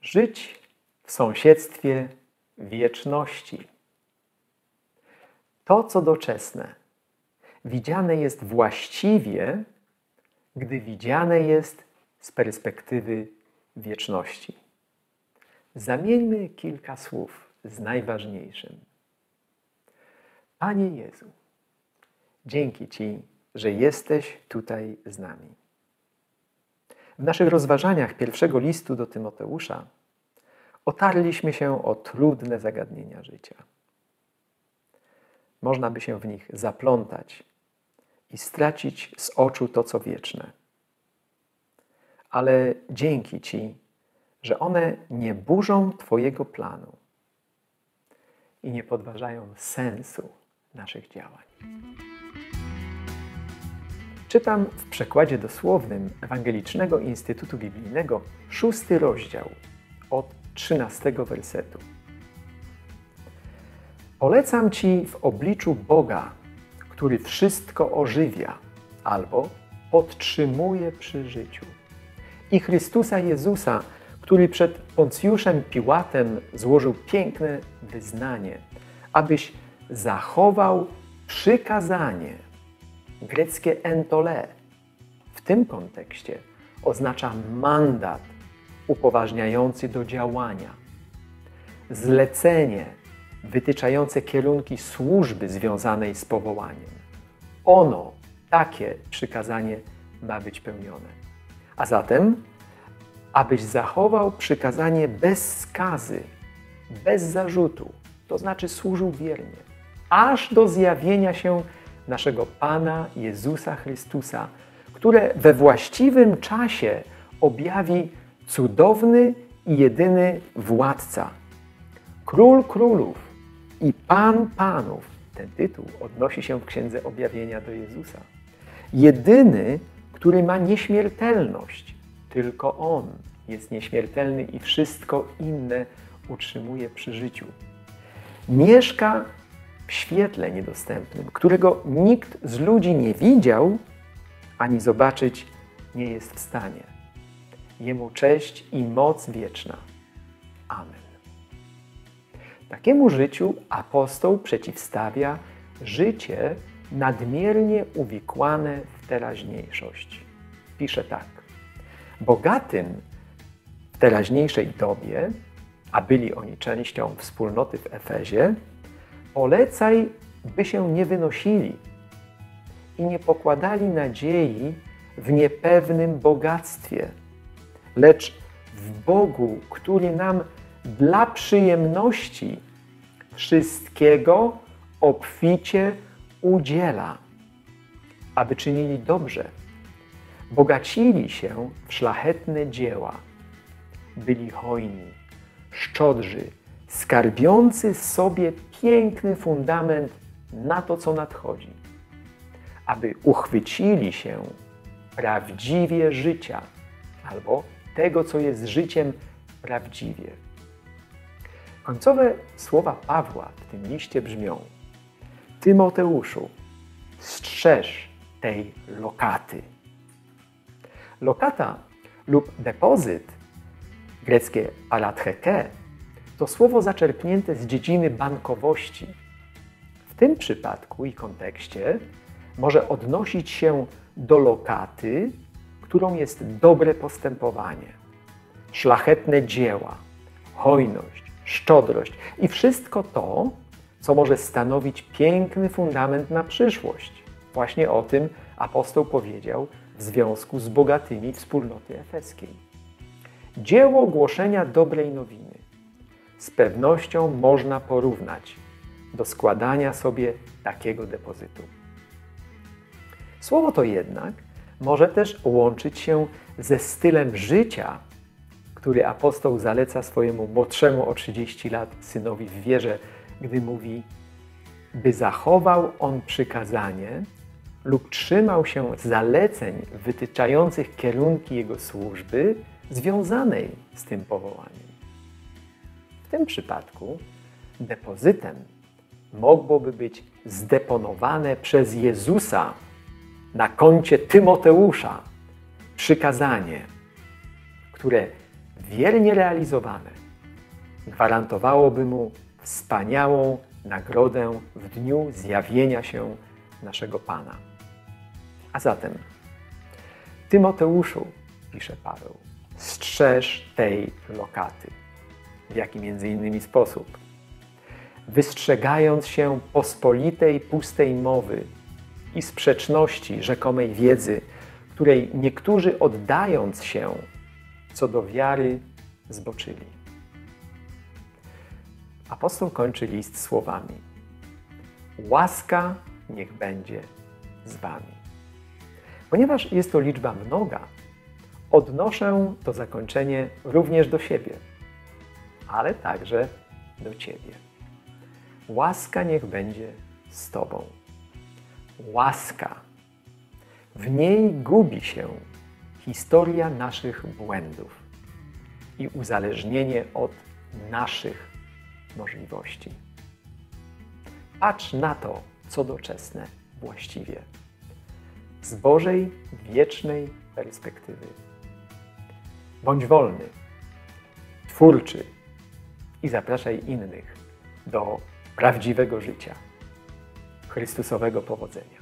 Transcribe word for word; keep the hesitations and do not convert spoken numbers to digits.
Żyć w sąsiedztwie wieczności. To, co doczesne, widziane jest właściwie, gdy widziane jest z perspektywy wieczności. Zamieńmy kilka słów z najważniejszym. Panie Jezu, dzięki Ci, że jesteś tutaj z nami. W naszych rozważaniach pierwszego listu do Tymoteusza otarliśmy się o trudne zagadnienia życia. Można by się w nich zaplątać i stracić z oczu to, co wieczne. Ale dzięki Ci, że one nie burzą Twojego planu i nie podważają sensu naszych działań. Czytam w przekładzie dosłownym Ewangelicznego Instytutu Biblijnego szósty rozdział od trzynastego wersetu. Polecam Ci w obliczu Boga, który wszystko ożywia albo podtrzymuje przy życiu, i Chrystusa Jezusa, który przed Poncjuszem Piłatem złożył piękne wyznanie, abyś zachował przykazanie, greckie entole, w tym kontekście oznacza mandat upoważniający do działania, zlecenie wytyczające kierunki służby związanej z powołaniem. Ono, takie przykazanie, ma być pełnione. A zatem, abyś zachował przykazanie bez skazy, bez zarzutu, to znaczy służył wiernie, aż do zjawienia się naszego Pana Jezusa Chrystusa, które we właściwym czasie objawi cudowny i jedyny Władca, Król Królów i Pan Panów. Ten tytuł odnosi się w Księdze Objawienia do Jezusa. Jedyny, który ma nieśmiertelność. Tylko On jest nieśmiertelny i wszystko inne utrzymuje przy życiu. Mieszka w świetle niedostępnym, którego nikt z ludzi nie widział, ani zobaczyć nie jest w stanie. Jemu cześć i moc wieczna. Amen. Takiemu życiu apostoł przeciwstawia życie nadmiernie uwikłane w teraźniejszość. Pisze tak. Bogatym w teraźniejszej dobie, a byli oni częścią wspólnoty w Efezie, polecaj, by się nie wynosili i nie pokładali nadziei w niepewnym bogactwie, lecz w Bogu, który nam dla przyjemności wszystkiego obficie udziela, aby czynili dobrze, bogacili się w szlachetne dzieła, byli hojni, szczodrzy, skarbiący sobie piękny fundament na to, co nadchodzi, aby uchwycili się prawdziwie życia albo tego, co jest życiem prawdziwie. Końcowe słowa Pawła w tym liście brzmią: Tymoteuszu, strzeż tej lokaty. Lokata lub depozyt, greckie paratcheke, to słowo zaczerpnięte z dziedziny bankowości. W tym przypadku i kontekście może odnosić się do lokaty, którą jest dobre postępowanie, szlachetne dzieła, hojność, szczodrość i wszystko to, co może stanowić piękny fundament na przyszłość. Właśnie o tym apostoł powiedział w związku z bogatymi wspólnoty efeskiej. Dzieło głoszenia dobrej nowiny z pewnością można porównać do składania sobie takiego depozytu. Słowo to jednak może też łączyć się ze stylem życia, który apostoł zaleca swojemu młodszemu o trzydzieści lat synowi w wierze, gdy mówi, by zachował on przykazanie lub trzymał się zaleceń wytyczających kierunki jego służby związanej z tym powołaniem. W tym przypadku depozytem mogłoby być zdeponowane przez Jezusa na koncie Tymoteusza przykazanie, które wiernie realizowane, gwarantowałoby mu wspaniałą nagrodę w dniu zjawienia się naszego Pana. A zatem, Tymoteuszu, pisze Paweł, strzeż tej lokaty. W jaki między innymi sposób? Wystrzegając się pospolitej, pustej mowy i sprzeczności rzekomej wiedzy, której niektórzy oddając się co do wiary zboczyli. Apostoł kończy list słowami: łaska niech będzie z wami. Ponieważ jest to liczba mnoga, odnoszę to zakończenie również do siebie, ale także do ciebie. Łaska niech będzie z tobą. Łaska. W niej gubi się historia naszych błędów i uzależnienie od naszych możliwości. Patrz na to, co doczesne właściwie, z Bożej, wiecznej perspektywy. Bądź wolny, twórczy i zapraszaj innych do prawdziwego życia, Chrystusowego powodzenia.